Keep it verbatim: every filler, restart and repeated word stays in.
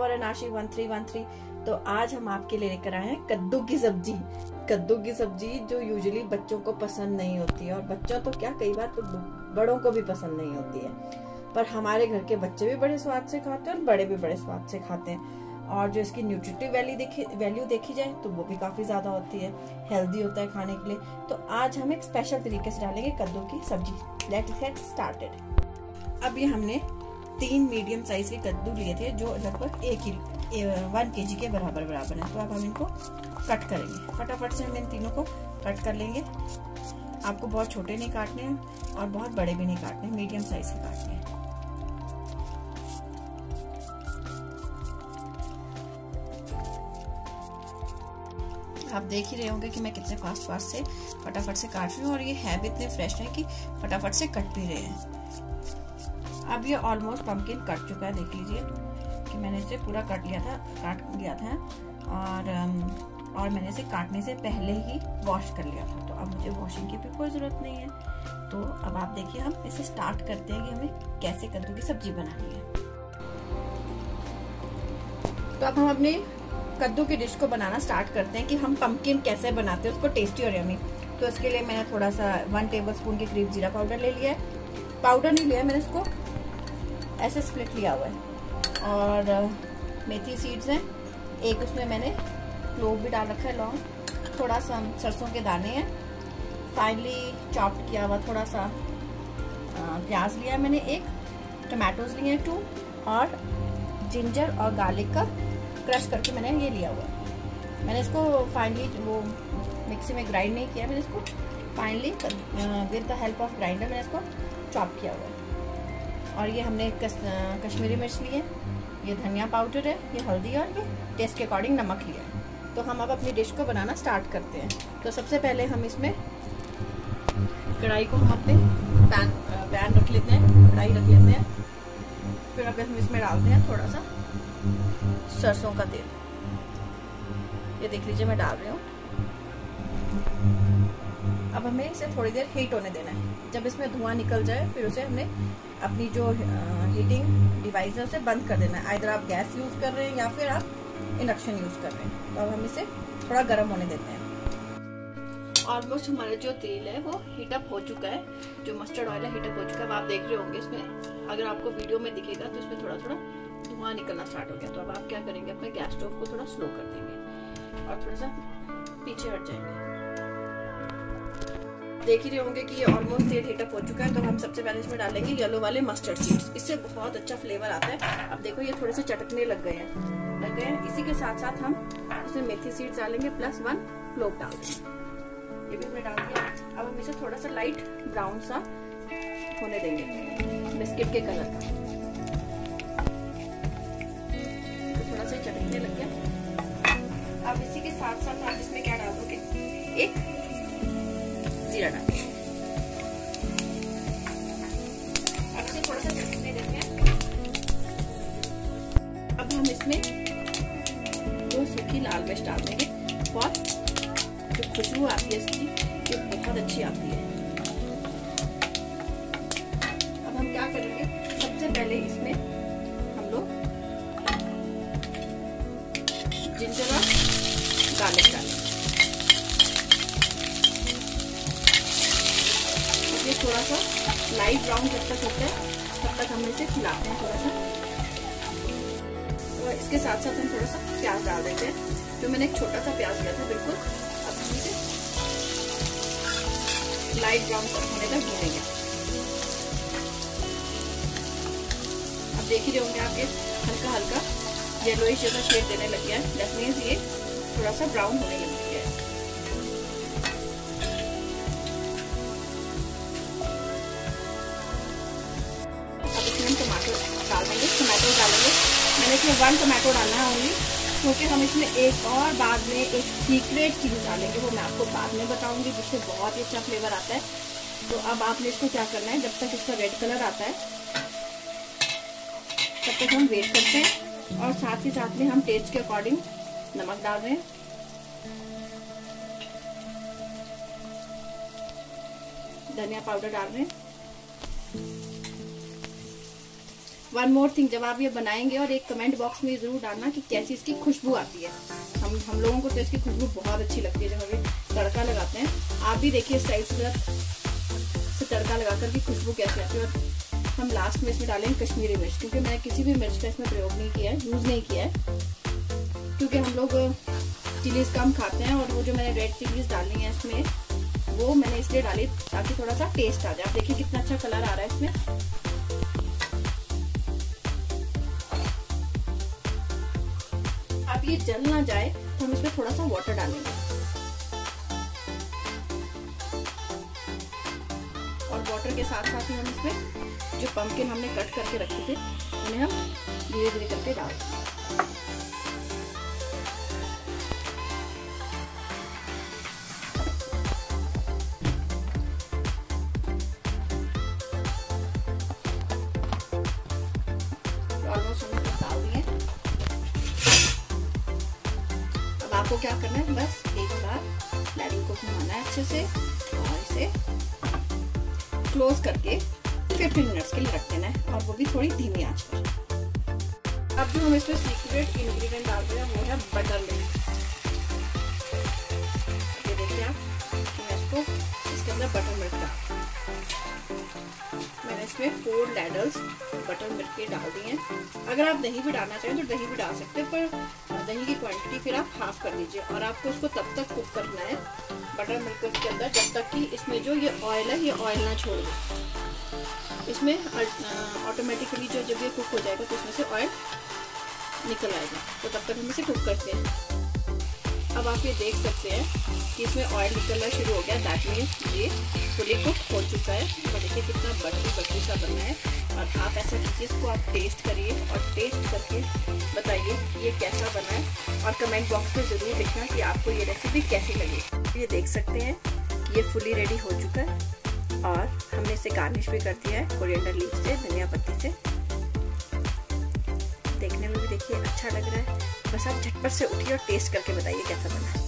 Tower है Nashik one three one three. तो आज हम आपके लिए लेकर आए हैं कद्दू की सब्जी। कद्दू की सब्जी जो यूजुअली बच्चों को पसंद नहीं होती है, और बच्चों तो क्या कई बार तो बड़ों को भी पसंद नहीं होती है, पर हमारे घर के बच्चे भी बड़े स्वाद से खाते हैं और बड़े भी बड़े स्वाद से खाते हैं। और जो इसकी न्यूट्रिटिव वैल्यू देखी वैल्यू देखी जाए तो वो भी काफी ज्यादा होती है, हेल्दी होता है खाने के लिए। तो आज हम एक स्पेशल तरीके से डालेंगे कद्दू की सब्जी। Let's get started. अब ये हमने तीन मीडियम साइज के कद्दू लिए थे जो लगभग एक वन के जी के बराबर बराबर है। तो अब हम इनको कट करेंगे। फटाफट से हम इन तीनों को कट कर लेंगे। आपको बहुत छोटे नहीं काटने हैं और बहुत बड़े भी नहीं काटने, मीडियम साइज के काटने हैं। आप देख ही रहे होंगे कि मैं कितने फास्ट फास्ट से फटाफट से काट रही हूँ, और ये है भी इतने फ्रेश है कि फटाफट से कट भी रहे हैं। अब ये ऑलमोस्ट पंपकिन कट चुका है, देख लीजिए कि मैंने इसे पूरा कट लिया था काट लिया था और और मैंने इसे काटने से पहले ही वॉश कर लिया था। तो अब मुझे वॉशिंग की भी कोई जरूरत नहीं है। तो अब आप देखिए हम इसे स्टार्ट करते हैं कि हमें कैसे कद्दू की सब्जी बनानी है। तो अब हम अपने कद्दू की डिश को बनाना स्टार्ट करते हैं कि हम पंपकिन कैसे बनाते हैं उसको टेस्टी और यमी। तो इसके लिए मैंने थोड़ा सा वन टेबल स्पून के करीब जीरा पाउडर ले लिया है। पाउडर नहीं लिया, मैंने इसको ऐसे स्प्लिट लिया हुआ है। और मेथी सीड्स हैं, एक उसमें मैंने क्लोव भी डाल रखा है, लौंग, थोड़ा सा सरसों के दाने हैं, फाइनली चॉप्ड किया हुआ थोड़ा सा प्याज लिया मैंने, एक टमाटोज लिए टू, और जिंजर और गार्लिक का क्रश करके मैंने ये लिया हुआ है। मैंने इसको फाइनली वो मिक्सी में ग्राइंड नहीं किया, मैंने इसको finally with the help of grinder मैंने इसको चॉप किया हुआ है। और ये हमने कस, कश्मीरी मिर्च ली है, ये धनिया पाउडर है, ये हल्दी और ये टेस्ट के अकॉर्डिंग नमक लिया है। तो हम अब अपनी डिश को बनाना स्टार्ट करते हैं। तो सबसे पहले हम इसमें कढ़ाई को हम अपने पैन पैन रख लेते हैं, कढ़ाई रख लेते हैं। फिर अब हम इसमें डालते हैं थोड़ा सा सरसों का तेल। ये देख लीजिए मैं डाल रही हूँ। अब हमें इसे थोड़ी देर हीट होने देना है। जब इसमें धुआं निकल जाए फिर उसे हमने अपनी जो हीटिंग डिवाइस है उसे बंद कर देना है। आइदर आप गैस यूज कर रहे हैं या फिर आप इंडक्शन यूज कर रहे हैं। तो अब हम इसे थोड़ा गर्म होने देते हैं। ऑलमोस्ट हमारा जो तेल है वो हीटअप हो चुका है, जो मस्टर्ड ऑयल है हीटअप हो चुका है। अब आप देख रहे होंगे इसमें, अगर आपको वीडियो में दिखेगा तो इसमें थोड़ा थोड़ा धुआं निकलना स्टार्ट हो गया। तो अब आप क्या करेंगे, अपने गैस स्टोव को थोड़ा स्लो कर देंगे और थोड़ा सा पीछे हट जाएंगे। देख ही रहे होंगे कि ये ऑलमोस्ट तेल हीटअप हो चुका है। तो हम सबसे पहले इसमें डालेंगे येलो वाले मस्टर्ड सीड्स, इससे बहुत अच्छा फ्लेवर आता है। अब देखो ये थोड़े से चटकने लग गए हैं लग गए हैं इसी के साथ साथ हम उसमें मेथी सीड्स डालेंगे, प्लस वन क्लोव डाल देंगे। ये भी हमने डाल दिया। अब हम इसे थोड़ा सा लाइट ब्राउन सा होने देंगे, बिस्किट के कलर का। तो थोड़ा सा चटकने लग गया। अब इसी के साथ साथ आप इसमें क्या डाल दोगे, एक जीरा डाल। अब इसे थोड़ा सा चटकने देते हैं। अब हम इसमें दो सूखी लाल मिर्च डाल देंगे और जो खुशबू आती है इसकी ये बहुत अच्छी आती है। अब हम क्या करेंगे, सबसे पहले इसमें हम लोग जिंजर और गार्लिक डालेंगे। ये थोड़ा सा लाइट ब्राउन जब तक होता है तब तक हम इसे खिलाते हैं थोड़ा सा। और इसके साथ साथ हम थोड़ा सा प्याज डाल देते हैं, जो मैंने एक छोटा सा प्याज लिया था बिल्कुल। अब हम इसे लाइट ब्राउन होने तक भूनेंगे। अब देख ही रहे होंगे आपके हल्का हल्का येलोइश जैसा शेड देने लग गया है, दैट मींस ये थोड़ा सा ब्राउन होने लग गया है। अब इसमें हम टमाटर डाल देंगे टमाटो डालेंगे मैंने इसमें वन टमाटो डालना है ओनली, क्योंकि हम इसमें एक और बाद में एक सीक्रेट चीज डालेंगे, वो मैं आपको बाद में बताऊंगी, जिससे बहुत ही अच्छा फ्लेवर आता है। तो अब आपने इसको क्या करना है, जब तक इसका रेड कलर आता है तब तक हम वेट करते हैं। और साथ ही साथ में हम टेस्ट के अकॉर्डिंग नमक डाल रहे हैं, धनिया पाउडर डाल रहे हैं, वन मोर थिंग, जब आप ये बनाएंगे और एक कमेंट बॉक्स में जरूर डालना कि कैसी इसकी खुशबू आती है। हम हम लोगों को तो इसकी खुशबू बहुत अच्छी लगती है जब हम तड़का लगाते हैं। आप भी देखिए स्टाइल से तड़का लगाकर की खुशबू कैसे आती है। और हम लास्ट में इसमें डालेंगे कश्मीरी मिर्च, क्योंकि मैंने किसी भी मिर्च का इसमें प्रयोग नहीं किया है, यूज नहीं किया है, क्योंकि हम लोग चिलीज कम खाते हैं। और वो जो मैंने रेड चिलीज डालनी है इसमें, वो मैंने इसलिए डाली ताकि थोड़ा सा टेस्ट आ जाए। आप देखिए कितना अच्छा कलर आ रहा है इसमें। अब ये जल ना जाए तो हम इसमें थोड़ा सा वाटर डालेंगे, और वाटर के साथ साथ ही हम इसमें जो पंपकिन हमने कट करके रखे थे उन्हें हम धीरे धीरे करके डाल देंगे। आपको क्या करना है, बस एक बार लैडल को घुमाना है अच्छे से और इसे क्लोज करके पंद्रह मिनट्स के लिए रख देना है, और वो भी थोड़ी धीमी आंच पर। अब जो हम इसमें सीक्रेट इंग्रेडिएंट डाल रहे हैं वो है बटर मिल्क। ये देखिए आप, मैं इसको इसके अंदर बटर मिल्क डाल, मैंने इसमें फोर लैडल्स बटर मिल्क के डाल दिए हैं। अगर आप दही भी डालना चाहें तो दही भी डाल सकते हैं, पर दही की क्वांटिटी फिर आप हाफ कर दीजिए। और आपको इसको तब तक कुक करना है बटर मिल्क के अंदर जब तक कि इसमें जो ये ऑयल है ये ऑयल ना छोड़ दे। इसमें ऑटोमेटिकली जो जब ये कुक हो जाएगा तो इसमें से ऑयल निकल आएगा, तो तब तक हम इसे कुक करते हैं। अब आप ये देख सकते हैं कि इसमें ऑयल निकलना शुरू हो गया, दैट मीन्स ये फुली कुक हो चुका है। तो देखिए कितना बटरी बटरी सा बनना है। और आप ऐसा कीजिए, इसको आप टेस्ट करिए और टेस्ट करके बताइए ये कैसा बना है, और कमेंट बॉक्स में ज़रूर लिखना कि आपको ये रेसिपी कैसी लगी। ये देख सकते हैं ये फुली रेडी हो चुका है, और हमने इसे गार्निश भी कर दिया है कोरिएंडर लीफ से, धनिया पत्ती से। देखने में भी देखिए अच्छा लग रहा है। बस आप झटपट से उठिए और टेस्ट करके बताइए कैसा बना है।